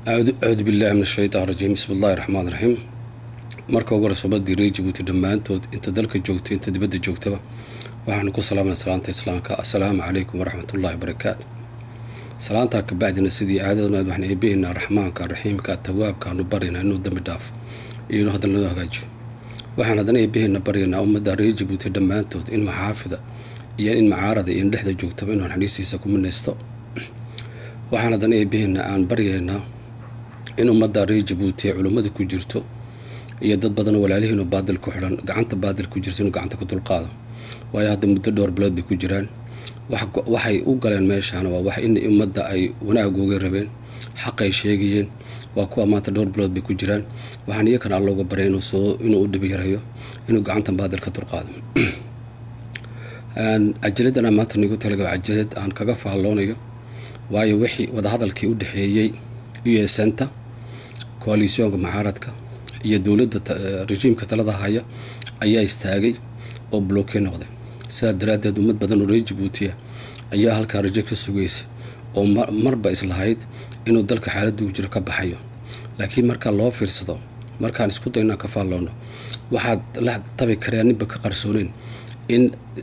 أعوذ بالله من الشيطان الرجيم بسم الله الرحمن الرحيم marka ugu horeysa badii reer Djibouti dhamaantood inta dalka joogtay inta dibadda joogtaba waxaan ku salaamayna salaanta islaamka assalaamu calaykum waraxmatullaahi wabarakaatuh salaanta ka bacdina sidii caadaduna waxaan eebeynaa raxmaanka raxiimka tawaabka aanu barina inuu dambi dhaaf iyo hadalnada hagaajiyo waxaan hadana eebeynaa barina ummadda reer Djibouti dhamaantood in maxaafida iyo in macaarada iyo dhexda joogtaba inuu xadiisiisa ku minaysto waxaan hadana eebeynaa aan baryeena in ummadda reer Djibouti culimada ku jirto iyo dad badan walaalihiin oo baadil ku xiran gacanta baadil ku jirto inuu gacanta ku dulqaado way hadda muddo dhowr bilood bay ku jiraan waxay u galeen meeshaan waa wax in ummadda ay wanaagooga rabeen xaq ay sheegayeen waa kuwa maanta dhowr bilood bay ku jiraan waxaan iyakana looga baray inuu u dhib yarayo inuu gacanta baadil ka dulqaado ajaladana maanta nigu talaga ajalad aan kaga faalloonayo waayo wixii wada hadalkii u dhaxeeyay USNta koalisyonka mucaaradka iyo dawladda rejiimka talada haya ayaa istaagay oo blockey noqday sida daraadeed ummad badan oo reer Djibouti ayaa halka rajo ka sugaysay oo marba islahayd inuu dalka xaaladdu jiro ka baxayo laakiin marka loo fiirsado markaan isku dayna ka faalloono waxaad la tabi kareen ninba ka qarsooneen in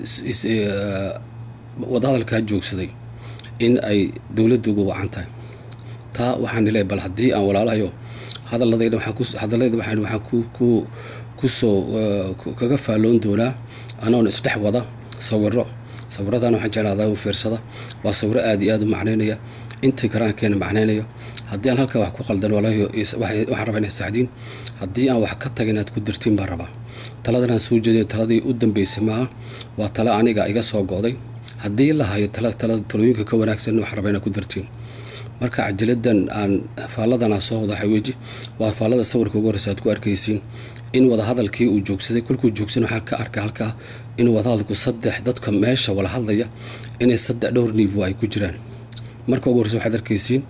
wada hadalka joogsaday in ay dawladdu ugu wacan tahay taa waxaan ilaa bal hadii aan walaalahayo hadalladayda waxaan ku soo kaga faaloon doonaa anoon isdhex wada sawiradan waxaan jeclaadaa u fiirsada waa sawiro aad iyo aad u macnaynaya intii karaankeena macnaynayo haddii aan halka wax ku qaldan walaayo waxaan rabaa inay saacdiin haddii aan wax ka tagin aad ku dirtiin baan rabaa taladan aan soo jeeday taladii u dambeysay maaha waa tala aniga iga soo go'day haddii la hayo talooyinka ka wanaagsan waxaan rabaa inaad ku dirtiin marka ajaladan aan faaladana soo wada xaweeji waa faalada sawirka ugu horeysa aad ku arkaysiin in wada hadalkii uu joogsaday kulku joogsan waxa ka arka halka in wada hadalku saddex dadka meesha wala hadlaya inay saddex dhowr niveau ay ku jiraan marka ugu horeysa waxaad arkaysiin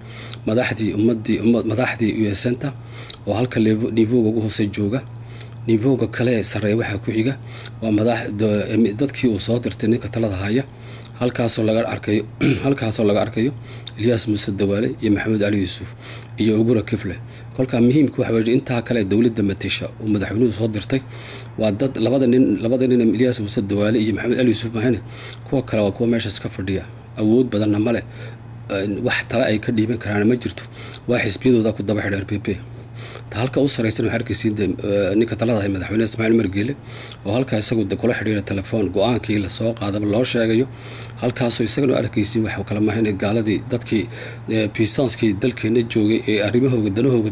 madaxdii USNta oo halka niveau ugu hoosay jooga niveau-ga kale sareeya waxa ku xiga waa dadkii uu soo dirtay ninka talada haya halkaasoo laga arkayo Ilyas Muuse Dawaale iyo Maxamed Ali Yuusuf iyo Ugura Kifle kolka muhiimku waxa weeye inta kale dawladda matisha oo madaxweynuhu soo dirtay waa dad labada nin Ilyas Muuse Dawaale iyo Maxamed Ali Yuusuf mahane kuwa kale waa kuwa meesha iska fadhiya awood badan male wax tala ay ka dhiiban karaan ma jirto waa xisbiyadooda ku daba xidhay RPP halka u sareysan waxa arkaysiin ninka talada madaxweyne Ismaaciil Margeele oo halka isagu kula xiriiray telefoon go'aankii la soo qaadaba loo sheegayo halkaasoo isagana arkaysiin waxa kala maahan gaaladii dadkii puissance-kii dalkeena joogay ee arrimahooda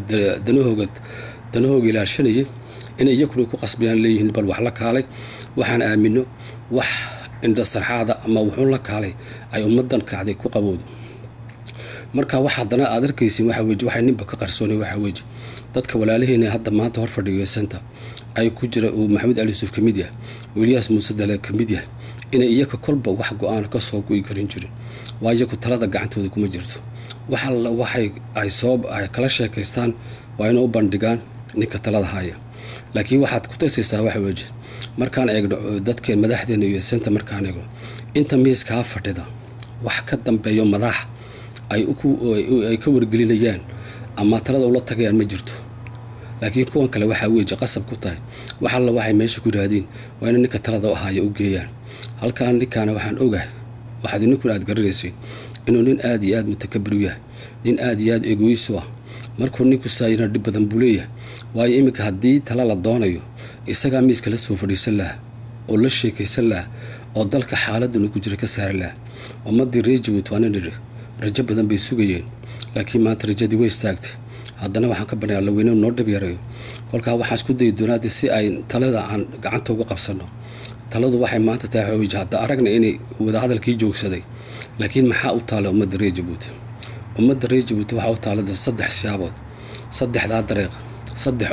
danahooga ilaashanayay inay iyagu ku qasbiyaan leeyihiin bal wax la kaalay waxaan aamino wax inda sarxaada ama wuxuu la kaalay ay ummadan kacday ku qabowdo marka waxa hadana aad arkaysiin waxa ninba ka qarsoonay waxa weeye dadka walaalihiina hadda maanta hor fadhiyo center ay ku jira oo Maxamed Ali Yuusuf kamid yahay Ilyas Muuse Dawaale kamid yahay in iyaga kolba wax go'aan ka soo go'ay karin jirin waayo ku talada gacantooda kuma jirto waxay ay kala sheekaystaan waa inay u bandhigaan ninka talada haya laakiin waxaad ku tusaysaa waxa weeye markaan eegno dadka madaxdeena iyo center markaan eegno inta miiska fadhida wax ka dambeeyo madax ay ka wargelinayaan ama talada ula tagayaan ma jirto laakiin kuwan kale waxa weeye qasab ku tahay waxa la waxay meesha ku raadin waa in ninka talada ahaya u geeyaan halkaan ninkaana waxaan ogahay waxaad inuu aad garanaysay inuu nin aad iyo aad mutakabbir u yahay nin aad iyo aad egoiso ah markuu ninku saayina dib badan buleeyahay waayo imika haddii tala la doonayo isaga miiska la soo fadhiisan laha oo la sheekaysan laha oo dalka xaaladdan ku jira ka saar laha ummadii reer Djibouti waa nin rajo badan bay sugayeen laakiin maanta rajadii way istaagtay haddana waxaan ka barnaamij la weynayn noo dhib yarayo kolka waxaan isku day doonaa si ay talada aan gacanta uga qabsano taladu waxay maanta tahay wajahada aragna inay wada hadalkii joogsaday laakiin maxaa u taalo ummadda reer Djibouti waxa u taalada saddex siyaabood saddexda dariiq saddex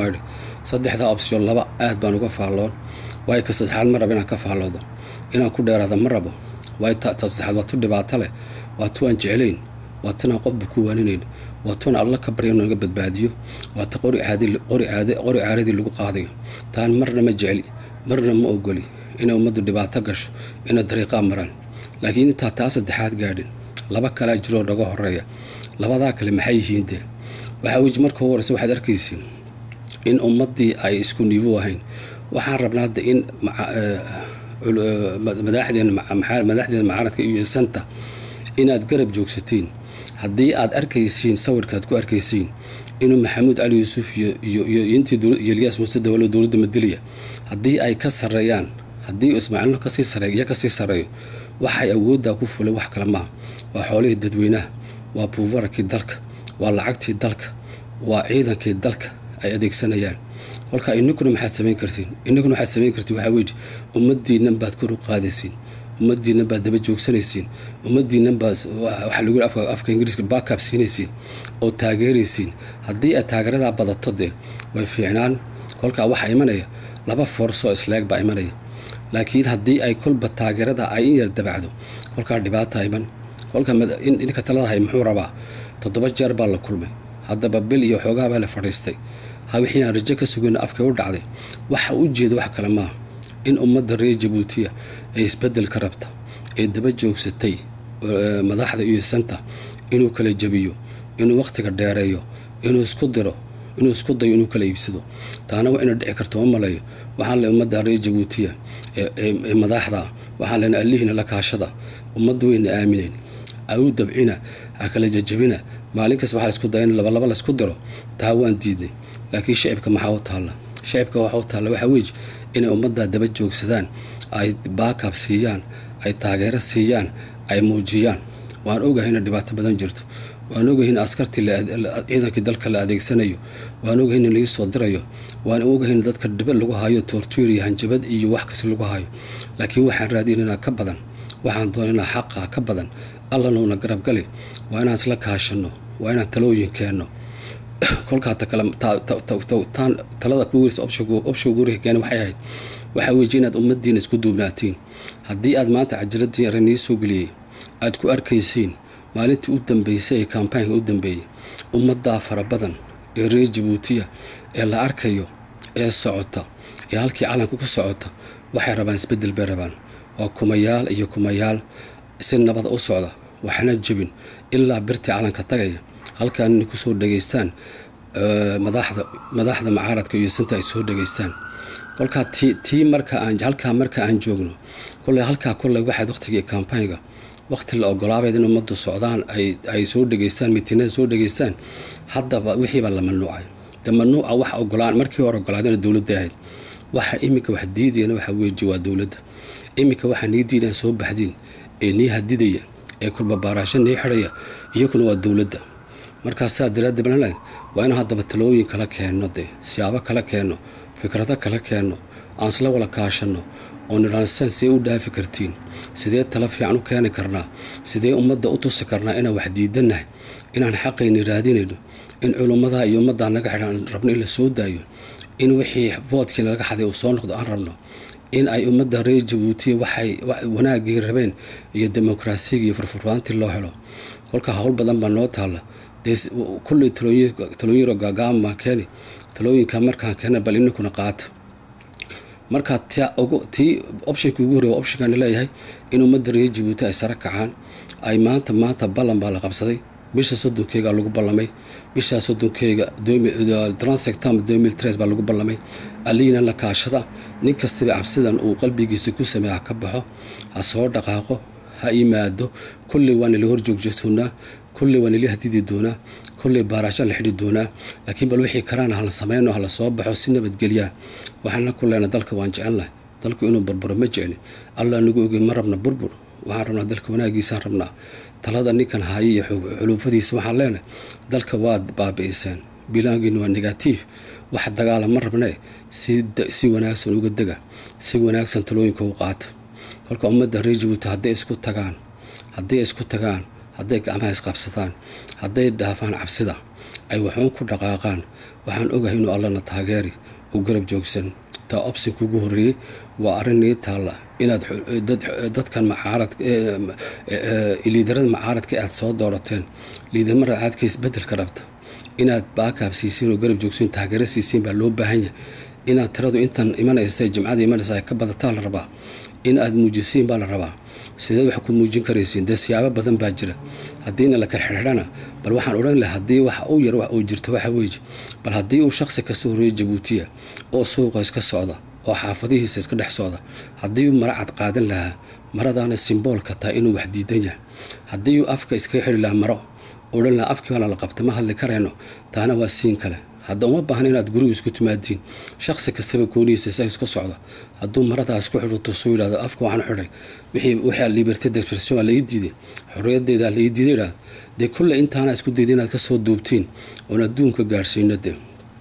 option laba aad baan uga faalloon way ka saddexaad mar rabaa inaan ka faalloodo inaan ku dheeraado mar rabo way saddexaad waa tu dhibaato leh waa tu aan jecelayn waa tan qodba ku waaninayn waa tan alla ka baryo naga badbaadiyo waa ta qori caadi lagu qaadayo taan marna ma jeceli marna ma ogoli inay ummaddu dhibaato gasho inay dariiqa maraan laakiin inta taas saddexaad gaadhin laba kala jiro dhago horeeya labadaa kale maxay yihiin وحاوج مركو ورس واحد أركيسين إن أمضي أي اسكو نيفو هين وحربنا إن مع مداحدين مداحدين معارض سنتا إن أتقرب جوكستين هدي أد أركيسين صور كاتكو أركيسين إنه محمود علي يوسف ينتي يلياس مسد ولا دولة مدلية هدي أي كسر ريان هدي اسمع له كسي سري يا كسي سري waxay awoodda ku fulay wax kala ma waa xoolaha dadweynaha waa buufarkii dalka waa lacagtii dalka waa ciidankii dalka ay adeegsanayaan kolka inaguna maxaad sameyn kartiin waxa weeye ummadiina baad kor u qaadaysiin ummadiina baad daba joogsanaysiin ummadiina baad waxa lagu afka Ingiriiska backup siinaysiin oo taageeraysiin haddii aad taageerada badato way fiicnaan kolka waxa imanaya laba forso isleeg baa imanaya laakiin haddii ay kulba taageerada ay in yar dabacdo kolka dhibaato ayman kolka in ka taladahay muxuu rabaa 7 jeer baa la kulmay haddaba bil iyo xoogaa baa la fadhiistay wixii aan rajo ka sugayna afka u dhacday waxa uu jeedo wax kale ma in ummadda reer Djibouti ay isbedel ka rabta ee daba joogsatay madaxda iyo santa inuu kala jabiyo inuu waqtiga dheereeyo inuu isku dayo inuu kala iibsado taana waa inay dhici karto malayo waxaan la ummadda reer Djibouti ee madaxda waxaan leena allihina la kaashada ummaddu way aamineen ayu dabcina kala jajabina maalin kasta waxa isku dayn laba la isku daro taa waan diidnay laakiin shacabka maxaa u taala waxa weeye in ummadda daba joogsadaan ay backup siiyaan ay taageero siiyaan ay muujiyaan waan ogahay in dhibaato badan jirto waan ogahay in askartii ciidankii dalka la adeegsanayo waan ogahay in la soo dirayo waan ogahay in dadka dibad lagu hayo torture iyo hanjabad iyo wax kasta lagu hayo laakiin waxaan raadinaynaa ka badan waxaan doonaynaa xaqa ka badan allana una garab gali waa inaan isla kaashano waa inaan talooyin keeno kolka talada ku wiirsa option guriga keen waxay ahayd waxa weeye inaad ummadiina isku duubnaatiin haddii aad maanta cajiradii arrinii soo galiyay aad ku arkaysiin maalintii u dambeysay ee campaign u dambeeyay ummadda fara badan ee reer Djibouti ee la arkayo ee socota ee halkii calanku ku socota waxay rabaan isbedel bay rabaan waa kumayaal si nabad u socda waxna jabin ilaa birti calanka tagaya halkaan ku soo dhageystaan madaxda macaaradka iyo santa ay soo dhageystaan kolka tii marka aan joogno kulay waxa waqtiga campaign-ga waqti la ogolaabay in ummaddu socdaan ay soo dhageystaan mitinada soo dhageystaan haddaba wixii baa la mamnuucay mamnuuca wax ogolaan markii hore ogolaadana dawladda ahayd waxa imika wax diidayna waxa weeye waa dawladda imika waxa niidiina soo baxdin ee nii hadidaya ee kulba baarashan nii xiraya iyaguna waa dawladda markaas daraadda banaan waa in haddaba talooyin kala keeno siyaabo kala keeno fikrado kala keeno aan isla wada kaashano oo nidaamsan si u dhaafi kartiin sidee tala fiican u keeni karnaa sidee ummadda u tusi karnaa inaan wax diidanahay inaan xaqayni raadinayno in culimada iyo ummadda naga xidhan rabno in la soo daayo in wixii vote-kii laga xaday uu soo noqdo aan rabno in ay ummadda reer Djibouti waxay wanaagii rabeen iyo dimuqraasiga iyo furfuraantii loo helo kolka hawl badan baa noo taala kulli talooyin gaagaaban baan keeni talooyinka markaan keena bal inakuna qaata marka tii option ugu horeeya option leeyahay in ummadda reer Djibouti ay sara kacaan ay maanta ballan baa la qabsaday bisha 30-keega lagu ballamay bisha 30-keega 30 September 2013 baa lagu ballamay aliina la kaashada nin kasta cabsidan uu qalbigiisa ku sameeyo ka baxo ha soo dhaqaaqo ha imaado kulli waan la horjoogjoogtoona kulli waan la hadidi doona kulli baarasho la xidhi doona laakiin bal wixii karaan hal sameeyno hal soo baxo si nabad geliya waxaan ku leenahay dalka waan jecelnahay dalku inuu burburo ma jeceli alla nagu ogeey ma rabna burbur waxaan rabnaa dalka wanaagiisa rabnaa talada ninkan haayay xulufadiisa waxaan leenahay dalka waa baabi'isaan bilaangiina waa negative wax dagaal ma rabnaa si wanaagsan uga daga si wanaagsan talooyinka u qaata kolka ummadda reer Djibouti hadday isku tagaan hadday gacmaha isqabsadaan hadday dhaafaan cabsida ay waxaan ku dhaqaaqaan waxaan ogahay inuu allana taageeri u garab joogsan taa option ugu horeeyay waa arrinii taala inaad dadkan macaaradka liidarada macaaradka aad soo doorateen liidamada caadka isbedelka rabta inaad backup siisiin oo garab joogsan taageero siisiin baa loo baahan yahay inaad tiradu intan imanaysa jimcada imanaysa ka badataa la rabaa in aad muujisiin baa la rabaa sidee wax ku muujin karaysiin dee siyaabo badan baa jira haddiina la kala xirxidhana bal waxaan odhan lahaa haddii wax u yar wax uu jirto waxa weeye bal haddii uu shakhsi ka soo horeeyay Jabuutiya oo suuqa iska socda oo xaafadihiisa iska dhex socda haddii uu mara cad qaadan lahaa maradaana simboolka taa inuu wax diidan yahay haddii uu afka iska xiri lahaa maro odhan lahaa afkii baa la qabtay ma hadli karayno taana waa siin kale hadda uma baahna inaad guriga isku timaadiin shakhsi kastaba kooniisa isaga iska socda hadduu maradaas ku xidho soo yiraahdo afka waxaan xidhay wixii liberté d'expression la diiday xorriyaddeeda la diiday de kulle intaana isku diiday inaad ka soo duubtiin oo adduunka gaarsiinade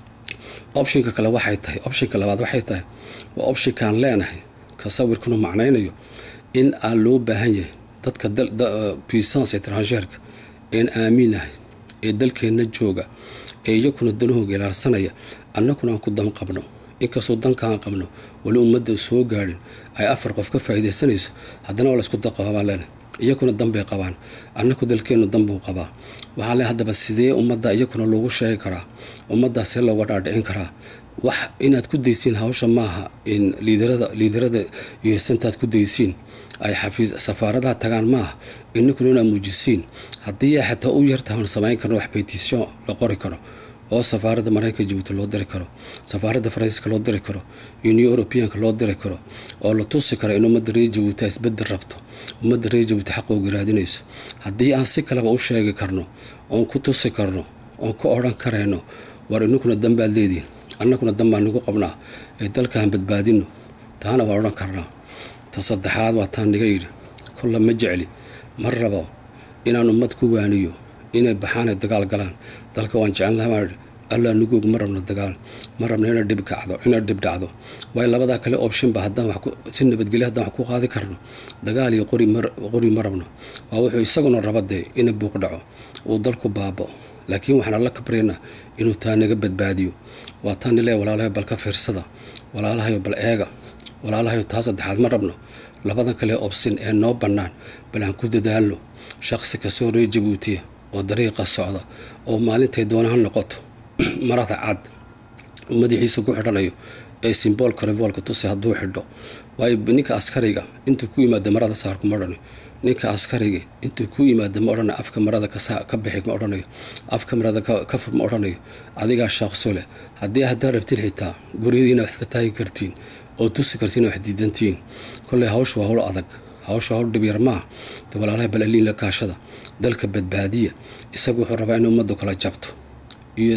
optionka kale waxay tahay optionka labaad waxay tahay waa optionkan leenahay ka sawirkuna macnaynayo in aan loo baahan yahay dadka puissance étrangère in aaminahay ee dalkeena jooga ee iyaguna danahooga ilaarsanaya annaguna aan ku dan qabno inkastoo dankaan qabno wali ummadda soo gaadhin ay 4 qof ka faa'iideysanayso haddana waa la isku daqabaan leenahay iyaguna dan bay qabaan annagu dalkeenu dan buu qabaa waxaa le haddaba sidee ummadda iyaguna loogu sheegi karaa ummaddaas see looga dhaadhicin karaa wax inaad ku daysiin hawsha maaha in liidarada iyo santaad ku daysiin ay xafiis safaaradaha tagaan maaha innaguna inaad muujisiin haddii ay xataa u yartahan samayn karno wax petition la qori karo oo safaaradda Mareykanka Djibouti loo diri karo safaaradda Faransiiska loo diri karo Union Europeanka loo diri karo oo la tusi karo in ummadda reer Djibouti isbedel rabto ummadda reer Djibouti xaq ugu raadinayso haddii aan si kaleba u sheegi karno oon ku tusi karno oon ku odhan karayno war innaguna dan baad leediin annaguna dan baan nagu qabnaa ee dalkaan badbaadino taana waa odhan karnaa ta saddexaad waa taan niga yidhi kulla ma jecli mar rabo inaan ummad ku waaniyo inay baxaan dagaal galaan dalka waan jecelnahay alla nuguug marabna dagaal marabna inay dib dhacdo way labada kale option ba haddaan wax ku si nabadgelyo haddaan wax ku qaadi karno dagaal iyo qori marabna waa wuxuu isaguna rabadee inay buuq dhaco oo dalku baabo laakiin waxaan alla ka bareena inuu taa naga badbaadiyo waa taan ilaa walaalahay bal ka fiirsada walaalahay bal eega walaalahay taas saddexaad marabno labada kale option ee noo bannaan bal aan ku dadaalno shakhsi ka soo reer Djibouti oo dariiqa socda oo maalintay doonaan noqoto marada cad madaxiisa ku xidhanayo ee simboolka revolka tusi hadduu xidho way ninka askariga intuu ku yimaado marada saar ku marano ninka askariga intuu ku yimaado ma odhanayo afka marada ka bixi ma odhanayo afka marada ka fur ma odhanayo adiga shakhso leh haddii hadda rabtid xitaa gurigiina wax ka taagi kartiin oo tusi kartiin wax diidantiin kulli hawshu waa hawl adag hawshu hawl dhib yar ma walaalahay balaliin la kaashada dalka badbaadiya isagu wuxuu rabaa in ummaddu kala jabto iyo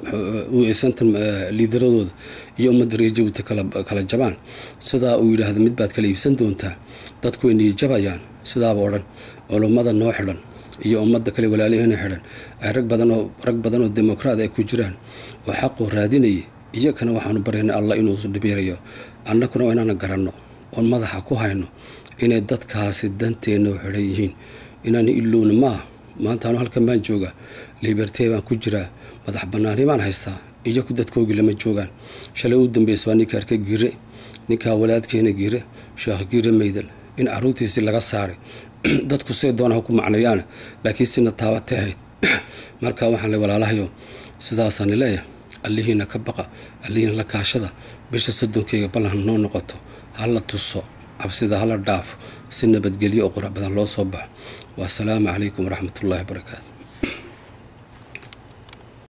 santan liidaradooda iyo ummadda reer Djibouti kala jabaan sidaa uu yiraahdo mid baad kala iibsan doontaa dadku inay jabayaan sidaaba odhan culummada noo xidhan iyo ummadda kale walaalihina xidhan ay rag badan oo dimuqraad ay ku jiraan oo xaq u raadinayay iyagana waxaanu baryaynaa Allah inuu dhibeerayo annaguna waa inaan garanno oo madaxa ku hayno inay dadkaasi danteena xidhan yihiin inaan ilowna ma maanta aan halkan baan jooga liberté baan ku jiraa madax banaani baan haystaa iyo ku dadkoogi lama joogaan shalay u dambeysay ninka arkay gire ninka walaadkeena gire sheekh gire meydal in caruurtiisi laga saaray dadku see doonaa ku macnayaan laakiin sina taabatay ahayd marka waxaan leeyahay walaalahayo sidaasaan leeyahay allihiina ka baqa allihiina la kaashada bisha sadonkeega balan noo noqoto hala tuso absida hala dhaaf si nabadgelyo oo qurux badan loo soo baxo والسلام عليكم ورحمة الله وبركاته.